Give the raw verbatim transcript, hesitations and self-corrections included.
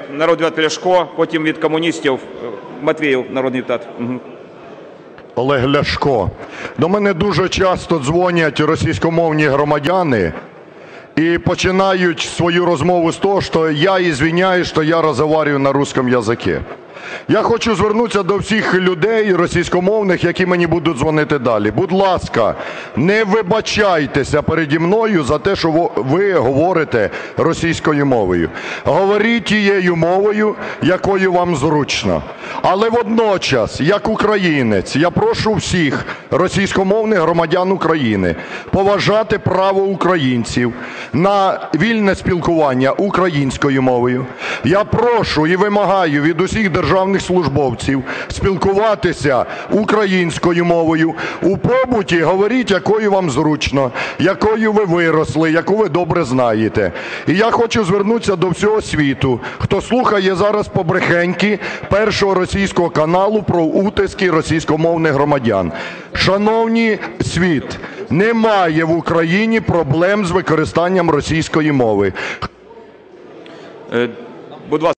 Народний депутат Ляшко, потім від комуністів Матвіїв, народний депутат. Угу. Олег Ляшко. До мене дуже часто дзвонять російськомовні громадяни і починають свою розмову з того, що я извиняюсь, що я розмовляю на русском языке. Я хочу звернутися до всіх людей російськомовних, які мені будуть дзвонити далі. Будь ласка, не вибачайтеся переді мною за те, що ви говорите російською мовою. Говоріть тією мовою, якою вам зручно. Але водночас, як українець, я прошу всіх російськомовних громадян України поважати право українців на вільне спілкування українською мовою. Я прошу і вимагаю від усіх державних службовців спілкуватися українською мовою. У побуті говоріть, якою вам зручно, якою ви виросли, яку ви добре знаєте. І я хочу звернутися до всього світу, хто слухає зараз побрехеньки Першого російського каналу про утиски російськомовних громадян. Шановні світ, немає в Україні проблем з використанням російської мови. Будь ласка.